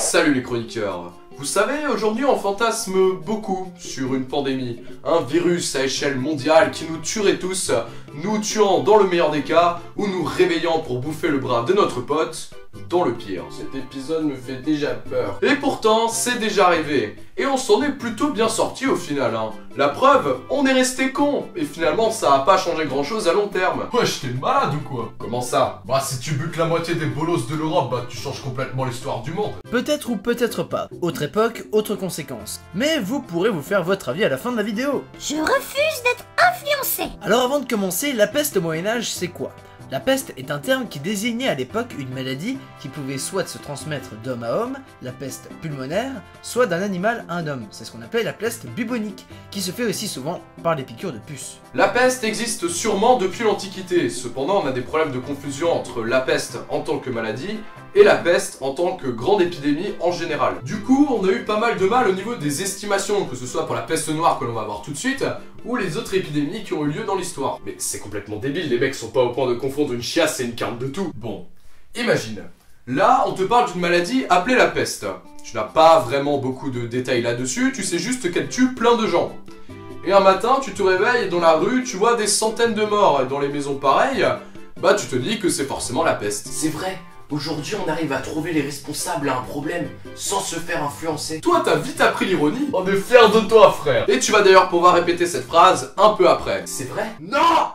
Salut les chroniqueurs. Vous savez, aujourd'hui on fantasme beaucoup sur une pandémie. Un virus à échelle mondiale qui nous tuerait tous, nous tuant dans le meilleur des cas, ou nous réveillant pour bouffer le bras de notre pote, dans le pire. Cet épisode me fait déjà peur. Et pourtant, c'est déjà arrivé. Et on s'en est plutôt bien sorti au final, hein. La preuve, on est resté con. Et finalement, ça a pas changé grand chose à long terme. Wesh, t'es malade ou quoi? Comment ça? Bah si tu butes la moitié des bolos de l'Europe, bah tu changes complètement l'histoire du monde. Peut-être ou peut-être pas. Autre époque, autre conséquence. Mais vous pourrez vous faire votre avis à la fin de la vidéo. Je refuse d'être influencé. Alors avant de commencer, la peste au Moyen-Âge, c'est quoi? La peste est un terme qui désignait à l'époque une maladie qui pouvait soit se transmettre d'homme à homme, la peste pulmonaire, soit d'un animal à un homme. C'est ce qu'on appelle la peste bubonique, qui se fait aussi souvent par les piqûres de puces. La peste existe sûrement depuis l'Antiquité. Cependant, on a des problèmes de confusion entre la peste en tant que maladie et la peste en tant que grande épidémie en général. Du coup, on a eu pas mal de mal au niveau des estimations, que ce soit pour la peste noire que l'on va voir tout de suite, ou les autres épidémies qui ont eu lieu dans l'histoire. Mais c'est complètement débile, les mecs sont pas au point de confondre une chiasse et une carte de tout. Bon, imagine. Là, on te parle d'une maladie appelée la peste. Tu n'as pas vraiment beaucoup de détails là-dessus, tu sais juste qu'elle tue plein de gens. Et un matin, tu te réveilles et dans la rue, tu vois des centaines de morts. Et dans les maisons pareilles, bah tu te dis que c'est forcément la peste. C'est vrai, aujourd'hui on arrive à trouver les responsables à un problème sans se faire influencer. Toi, t'as vite appris l'ironie. On est fiers de toi, frère. Et tu vas d'ailleurs pouvoir répéter cette phrase un peu après. C'est vrai? Non!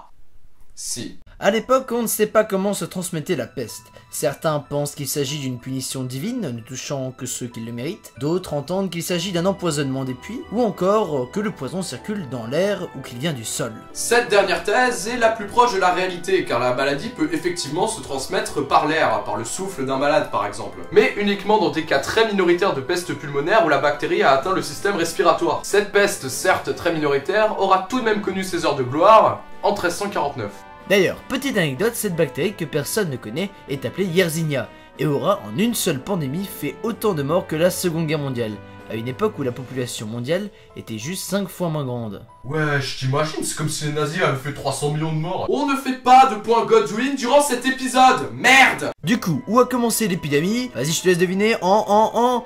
Si. À l'époque, on ne sait pas comment se transmettait la peste. Certains pensent qu'il s'agit d'une punition divine, ne touchant que ceux qui le méritent. D'autres entendent qu'il s'agit d'un empoisonnement des puits, ou encore que le poison circule dans l'air ou qu'il vient du sol. Cette dernière thèse est la plus proche de la réalité, car la maladie peut effectivement se transmettre par l'air, par le souffle d'un malade par exemple. Mais uniquement dans des cas très minoritaires de peste pulmonaire où la bactérie a atteint le système respiratoire. Cette peste, certes très minoritaire, aura tout de même connu ses heures de gloire en 1349. D'ailleurs, petite anecdote, cette bactérie que personne ne connaît est appelée Yersinia, et aura en une seule pandémie fait autant de morts que la Seconde Guerre mondiale, à une époque où la population mondiale était juste 5 fois moins grande. Wesh, t'imagines, c'est comme si les nazis avaient fait 300 millions de morts. On ne fait pas de point Godwin durant cet épisode, merde! Du coup, où a commencé l'épidémie? Vas-y, je te laisse deviner, en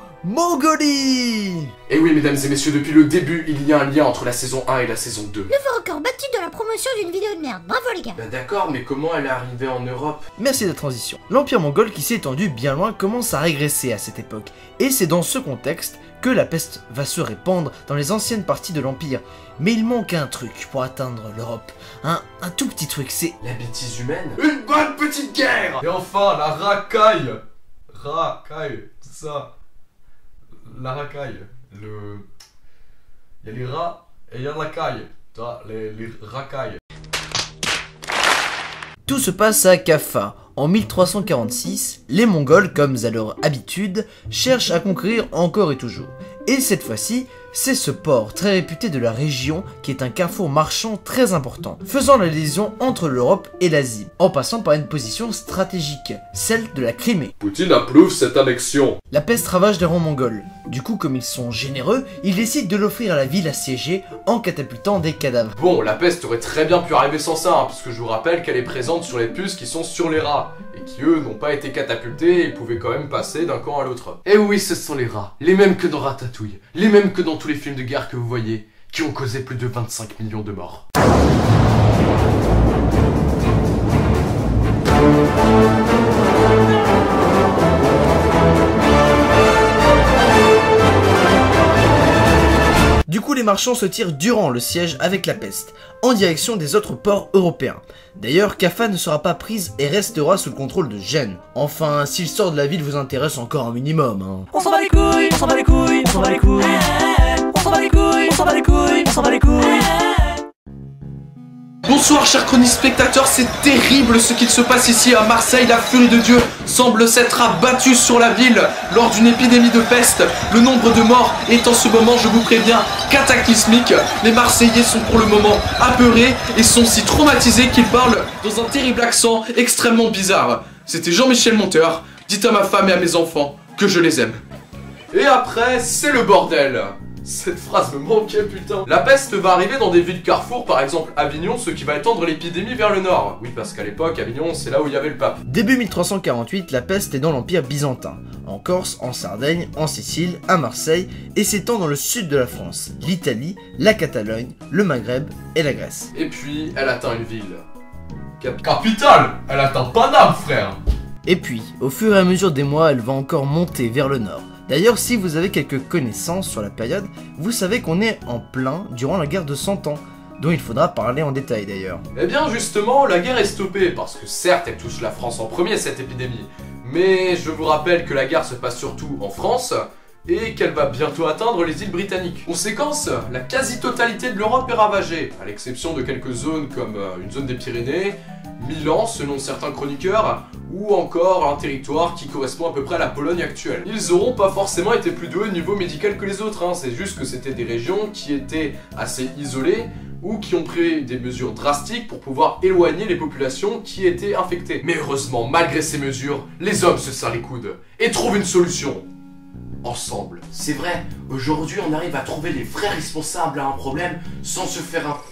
Mongolie! Et oui mesdames et messieurs, depuis le début, il y a un lien entre la saison 1 et la saison 2. Nouveau record battu de la promotion d'une vidéo de merde. Bravo les gars. Bah d'accord, mais comment elle est arrivée en Europe? Merci de la transition. L'empire mongol qui s'est étendu bien loin commence à régresser à cette époque, et c'est dans ce contexte que la peste va se répandre dans les anciennes parties de l'empire. Mais il manque un truc pour atteindre l'Europe. Un tout petit truc, c'est La bêtise humaine? Une bonne petite guerre! Et enfin, la racaille. Racaille, tout ça. La racaille. Il y a les rats et il y a la caille. Tu vois, les racailles. Tout se passe à Kaffa. En 1346, les Mongols, comme à leur habitude, cherchent à conquérir encore et toujours. Et cette fois-ci, c'est ce port très réputé de la région qui est un carrefour marchand très important, faisant la liaison entre l'Europe et l'Asie, en passant par une position stratégique, celle de la Crimée. Poutine approuve cette annexion. La peste ravage les rangs mongols. Du coup, comme ils sont généreux, ils décident de l'offrir à la ville assiégée en catapultant des cadavres. Bon, la peste aurait très bien pu arriver sans ça, hein, parce que je vous rappelle qu'elle est présente sur les puces qui sont sur les rats, et qui eux n'ont pas été catapultés et pouvaient quand même passer d'un camp à l'autre. Et oui, ce sont les rats, les mêmes que dans Ratatouille, les mêmes que dans tous les films de guerre que vous voyez, qui ont causé plus de 25 millions de morts. Du coup, les marchands se tirent durant le siège avec la peste, en direction des autres ports européens. D'ailleurs, Kaffa ne sera pas prise et restera sous le contrôle de Gênes. Enfin, si le sort de la ville vous intéresse encore un minimum, hein. On s'en bat les couilles, on s'en bat les couilles, on s'en bat les couilles. On s'en bat les couilles, on s'en bat les couilles, on s'en bat les couilles. Bonsoir chers chroniques spectateurs, c'est terrible ce qu'il se passe ici à Marseille. La furie de Dieu semble s'être abattue sur la ville lors d'une épidémie de peste. Le nombre de morts est en ce moment, je vous préviens, cataclysmique. Les Marseillais sont pour le moment apeurés et sont si traumatisés qu'ils parlent dans un terrible accent extrêmement bizarre. C'était Jean-Michel Monteur, dites à ma femme et à mes enfants que je les aime. Et après, c'est le bordel. Cette phrase me manquait, putain. La peste va arriver dans des villes carrefour, par exemple Avignon, ce qui va étendre l'épidémie vers le nord. Oui, parce qu'à l'époque, Avignon, c'est là où il y avait le pape. Début 1348, la peste est dans l'Empire byzantin, en Corse, en Sardaigne, en Sicile, à Marseille, et s'étend dans le sud de la France, l'Italie, la Catalogne, le Maghreb et la Grèce. Et puis, elle atteint une ville. Capitale. Elle atteint Paname, frère. Et puis, au fur et à mesure des mois, elle va encore monter vers le nord. D'ailleurs, si vous avez quelques connaissances sur la période, vous savez qu'on est en plein durant la guerre de 100 ans, dont il faudra parler en détail d'ailleurs. Eh bien justement, la guerre est stoppée, parce que certes elle touche la France en premier cette épidémie, mais je vous rappelle que la guerre se passe surtout en France, et qu'elle va bientôt atteindre les îles britanniques. Conséquence, la quasi-totalité de l'Europe est ravagée, à l'exception de quelques zones comme une zone des Pyrénées, Milan selon certains chroniqueurs, ou encore un territoire qui correspond à peu près à la Pologne actuelle. Ils auront pas forcément été plus doués au niveau médical que les autres, hein. C'est juste que c'était des régions qui étaient assez isolées, ou qui ont pris des mesures drastiques pour pouvoir éloigner les populations qui étaient infectées. Mais heureusement, malgré ces mesures, les hommes se serrent les coudes, et trouvent une solution. Ensemble. C'est vrai, aujourd'hui on arrive à trouver les vrais responsables à un problème sans se faire un...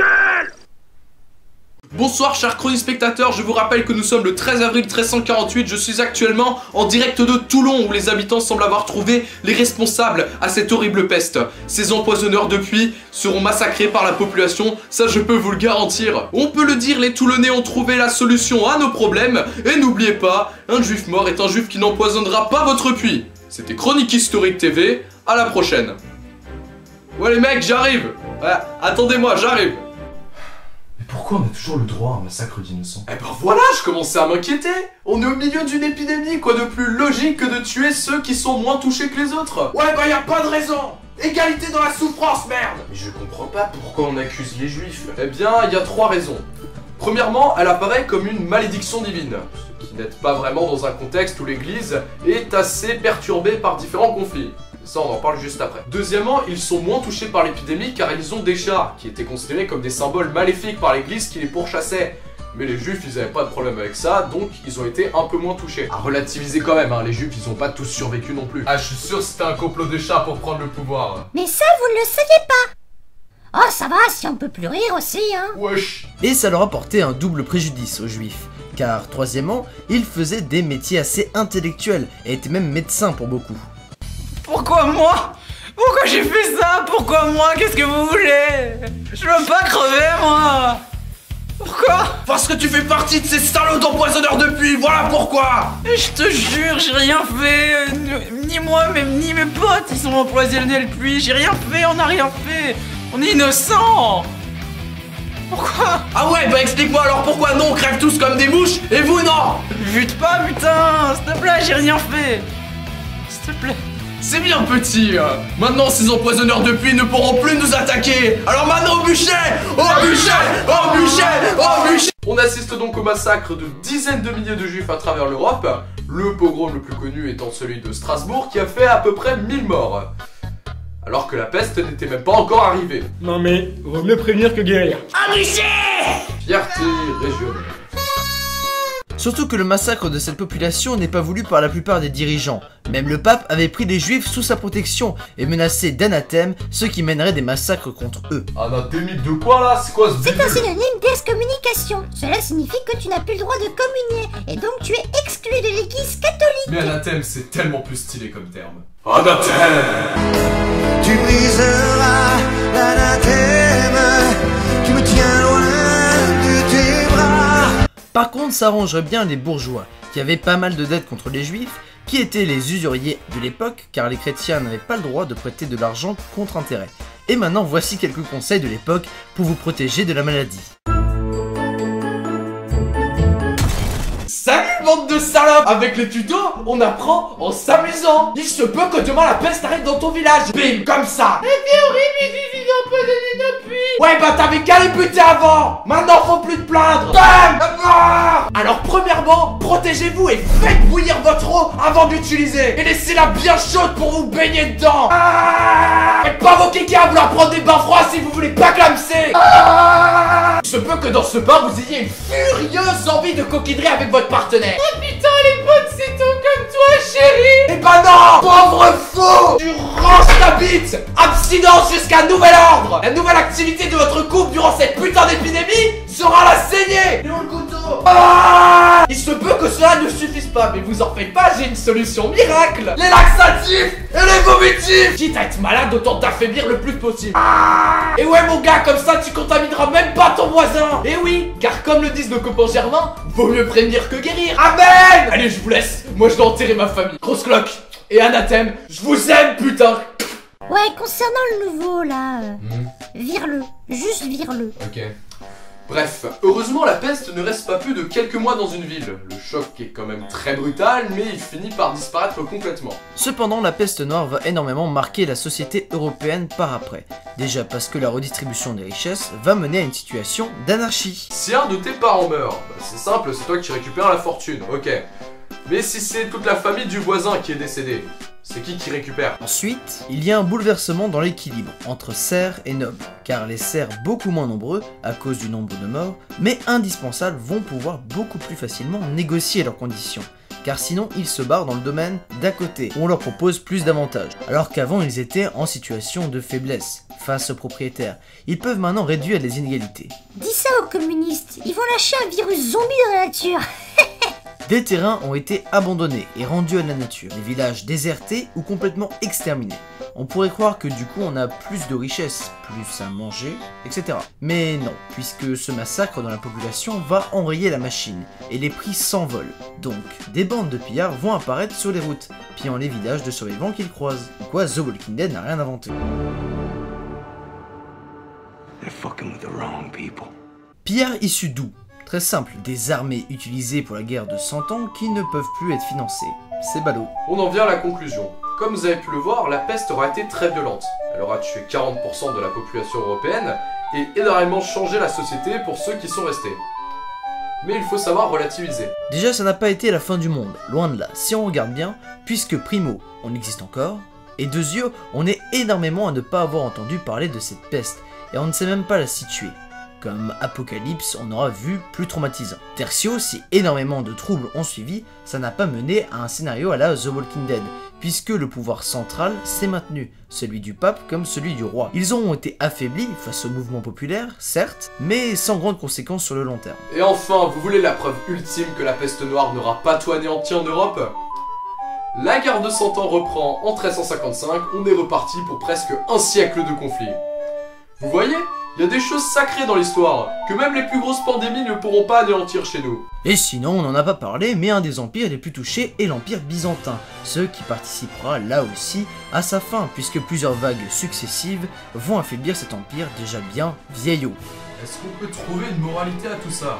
Bonsoir chers chronispectateurs, je vous rappelle que nous sommes le 13 avril 1348, je suis actuellement en direct de Toulon où les habitants semblent avoir trouvé les responsables à cette horrible peste. Ces empoisonneurs depuis seront massacrés par la population, ça je peux vous le garantir. On peut le dire, les Toulonnais ont trouvé la solution à nos problèmes, et n'oubliez pas, un juif mort est un juif qui n'empoisonnera pas votre puits. C'était Chronique Historique TV, à la prochaine. Ouais les mecs, j'arrive. Ouais, attendez-moi, j'arrive. Pourquoi on a toujours le droit à un massacre d'innocents? Eh ben voilà, je commençais à m'inquiéter. On est au milieu d'une épidémie, quoi de plus logique que de tuer ceux qui sont moins touchés que les autres? Ouais bah y a pas de raison. Égalité dans la souffrance, merde. Mais je comprends pas pourquoi on accuse les juifs. Eh bien, il y a 3 raisons. Premièrement, elle apparaît comme une malédiction divine, ce qui n'aide pas vraiment dans un contexte où l'église est assez perturbée par différents conflits. Ça, on en parle juste après. Deuxièmement, ils sont moins touchés par l'épidémie car ils ont des chats, qui étaient considérés comme des symboles maléfiques par l'église qui les pourchassaient. Mais les juifs, ils avaient pas de problème avec ça, donc ils ont été un peu moins touchés. À relativiser quand même, hein, les juifs, ils ont pas tous survécu non plus. Ah, je suis sûr que c'était un complot de chats pour prendre le pouvoir. Mais ça, vous ne le saviez pas. Oh, ça va, si on peut plus rire aussi, hein. Wesh. Et ça leur a porté un double préjudice aux juifs, car troisièmement, ils faisaient des métiers assez intellectuels, et étaient même médecins pour beaucoup. Pourquoi moi? Pourquoi j'ai fait ça? Pourquoi moi? Qu'est-ce que vous voulez? Je veux pas crever, moi. Pourquoi? Parce que tu fais partie de ces salauds d'empoisonneurs de puits, voilà pourquoi. Je te jure, j'ai rien fait. Ni moi, même ni mes potes, ils sont empoisonnés le puits. J'ai rien fait, on n'a rien fait. On est innocents. Pourquoi? Ah ouais, bah explique-moi alors pourquoi non, on crève tous comme des mouches, et vous non. Vite pas, putain. S'il te plaît, j'ai rien fait. S'il te plaît. C'est bien petit. Maintenant ces empoisonneurs de puits ne pourront plus nous attaquer. Alors maintenant au bûcher. Au bûcher. Au bûcher. Au bûcher. On assiste donc au massacre de dizaines de milliers de juifs à travers l'Europe, le pogrom le plus connu étant celui de Strasbourg qui a fait à peu près 1000 morts. Alors que la peste n'était même pas encore arrivée. Non mais, vaut mieux prévenir que guérir. Fierté régionale. Surtout que le massacre de cette population n'est pas voulu par la plupart des dirigeants. Même le pape avait pris les juifs sous sa protection et menacé d'anathème ceux qui mèneraient des massacres contre eux. Anathémique de quoi là? C'est quoi ce C'est un bidule? synonyme d'excommunication. Cela signifie que tu n'as plus le droit de communier, et donc tu es exclu de l'église catholique. Mais anathème, c'est tellement plus stylé comme terme. Anathème. Tu briseras l'anathème, tu me tiens loin de tes bras. Par contre, ça arrangerait bien les bourgeois, qui avaient pas mal de dettes contre les juifs, qui étaient les usuriers de l'époque, car les chrétiens n'avaient pas le droit de prêter de l'argent contre intérêt. Et maintenant, voici quelques conseils de l'époque pour vous protéger de la maladie. Salut bande de salopes. Avec les tutos, on apprend en s'amusant. Il se peut que demain la peste arrive dans ton village. Bim, comme ça. Mais c'est horrible, ils ont pas donné de puits. Ouais bah t'avais qu'à les buter avant. Maintenant faut plus te plaindre. Bam. Alors premièrement, protégez-vous et faites bouillir votre eau avant d'utiliser. Et laissez-la bien chaude pour vous baigner dedans. Faites pas vos kékés à vouloir prendre des bains froids si vous voulez pas clamser. Il se peut que dans ce bain vous ayez une furieuse envie de coquinerie avec votre partenaire. Oh putain les potes c'est tout comme toi chérie. Eh ben non, pauvre fou. Tu ranges ta bite. Absinthe. Abstinence jusqu'à nouvel ordre. La nouvelle activité de votre couple durant cette putain d'épidémie sera la saignée. Et on le couteau. Ah, il se peut que cela ne suffise pas, mais vous en faites pas, j'ai une solution miracle. Les laxatifs et les vomitifs. Quitte à être malade, autant t'affaiblir le plus possible. Ah, et ouais mon gars, comme ça tu contamineras même pas ton voisin. Et oui, car comme le disent nos copains germains, vaut mieux prévenir que guérir. Amen. Allez, je vous laisse, moi je dois enterrer ma famille. Grosse cloque et anathème, je vous aime putain. Ouais, concernant le nouveau là, vire-le, juste vire-le. Ok. Bref, heureusement la peste ne reste pas plus de quelques mois dans une ville. Le choc est quand même très brutal, mais il finit par disparaître complètement. Cependant, la peste noire va énormément marquer la société européenne par après. Déjà parce que la redistribution des richesses va mener à une situation d'anarchie. Si un de tes parents meurt, bah c'est simple, c'est toi qui récupères la fortune, ok. Mais si c'est toute la famille du voisin qui est décédée, c'est qui récupère? Ensuite, il y a un bouleversement dans l'équilibre entre serfs et nobles, car les serfs beaucoup moins nombreux à cause du nombre de morts, mais indispensables vont pouvoir beaucoup plus facilement négocier leurs conditions, car sinon ils se barrent dans le domaine d'à côté, où on leur propose plus d'avantages, alors qu'avant ils étaient en situation de faiblesse face aux propriétaires. Ils peuvent maintenant réduire les inégalités. Dis ça aux communistes, ils vont lâcher un virus zombie dans la nature. Des terrains ont été abandonnés et rendus à la nature, des villages désertés ou complètement exterminés. On pourrait croire que du coup on a plus de richesses, plus à manger, etc. Mais non, puisque ce massacre dans la population va enrayer la machine, et les prix s'envolent. Donc, des bandes de pillards vont apparaître sur les routes, pillant les villages de survivants qu'ils croisent. Quoi, The Walking Dead n'a rien inventé. Pillards issus d'où? Très simple, des armées utilisées pour la guerre de 100 ans qui ne peuvent plus être financées. C'est ballot. On en vient à la conclusion. Comme vous avez pu le voir, la peste aura été très violente. Elle aura tué 40% de la population européenne et énormément changé la société pour ceux qui sont restés. Mais il faut savoir relativiser. Déjà, ça n'a pas été la fin du monde, loin de là, si on regarde bien, puisque primo, on existe encore, et deuxièmement, on est énormément à ne pas avoir entendu parler de cette peste, et on ne sait même pas la situer. Comme Apocalypse, on aura vu plus traumatisant. Tertio, si énormément de troubles ont suivi, ça n'a pas mené à un scénario à la The Walking Dead, puisque le pouvoir central s'est maintenu, celui du pape comme celui du roi. Ils ont été affaiblis face au mouvement populaire, certes, mais sans grandes conséquences sur le long terme. Et enfin, vous voulez la preuve ultime que la peste noire n'aura pas tout anéanti en Europe? La guerre de 100 ans reprend en 1355, on est reparti pour presque un siècle de conflit. Vous voyez? Il y a des choses sacrées dans l'histoire, que même les plus grosses pandémies ne pourront pas anéantir chez nous. Et sinon, on n'en a pas parlé, mais un des empires les plus touchés est l'empire byzantin, ce qui participera là aussi à sa fin, puisque plusieurs vagues successives vont affaiblir cet empire déjà bien vieillot. Est-ce qu'on peut trouver une moralité à tout ça?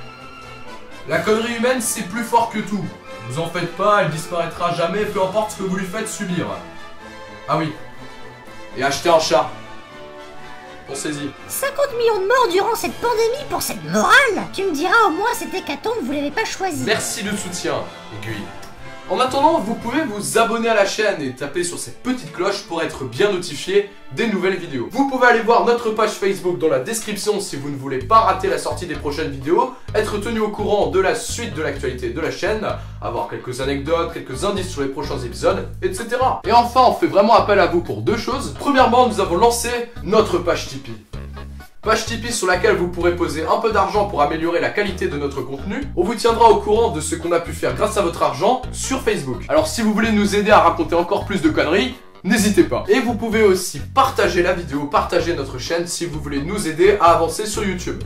La connerie humaine, c'est plus fort que tout. Vous en faites pas, elle disparaîtra jamais, peu importe ce que vous lui faites subir. Ah oui. Et achetez un chat. Pensez-y. 50 millions de morts durant cette pandémie pour cette morale. Tu me diras au moins cette hécatombe vous l'avez pas choisi. Merci de soutien, Aiguille. En attendant, vous pouvez vous abonner à la chaîne et taper sur cette petite cloche pour être bien notifié des nouvelles vidéos. Vous pouvez aller voir notre page Facebook dans la description si vous ne voulez pas rater la sortie des prochaines vidéos, être tenu au courant de la suite de l'actualité de la chaîne, avoir quelques anecdotes, quelques indices sur les prochains épisodes, etc. Et enfin, on fait vraiment appel à vous pour deux choses. Premièrement, nous avons lancé notre page Tipeee. Page Tipeee sur laquelle vous pourrez poser un peu d'argent pour améliorer la qualité de notre contenu. On vous tiendra au courant de ce qu'on a pu faire grâce à votre argent sur Facebook. Alors si vous voulez nous aider à raconter encore plus de conneries, n'hésitez pas. Et vous pouvez aussi partager la vidéo, partager notre chaîne si vous voulez nous aider à avancer sur YouTube.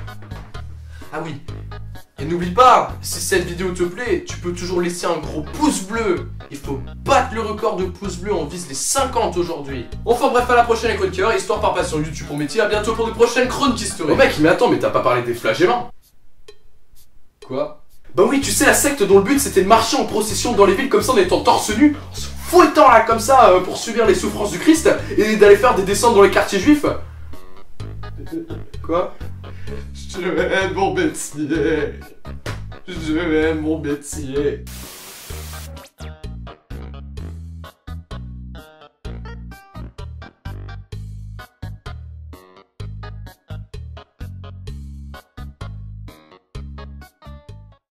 Ah oui. Et n'oublie pas, si cette vidéo te plaît, tu peux toujours laisser un gros pouce bleu. Il faut battre le record de pouces bleus, on vise les 50 aujourd'hui. Enfin bref, à la prochaine les chroniqueurs, Histoire par passion YouTube pour métier, à bientôt pour de prochaines chroniques historiques. Oh mec, mais attends, mais t'as pas parlé des flagellants? Quoi? Bah oui, tu sais, la secte dont le but c'était de marcher en procession dans les villes comme ça en étant torse nu, en se fouettant là comme ça pour subir les souffrances du Christ et d'aller faire des descentes dans les quartiers juifs. Quoi? Je vais être mon métier. Je vais être mon métier.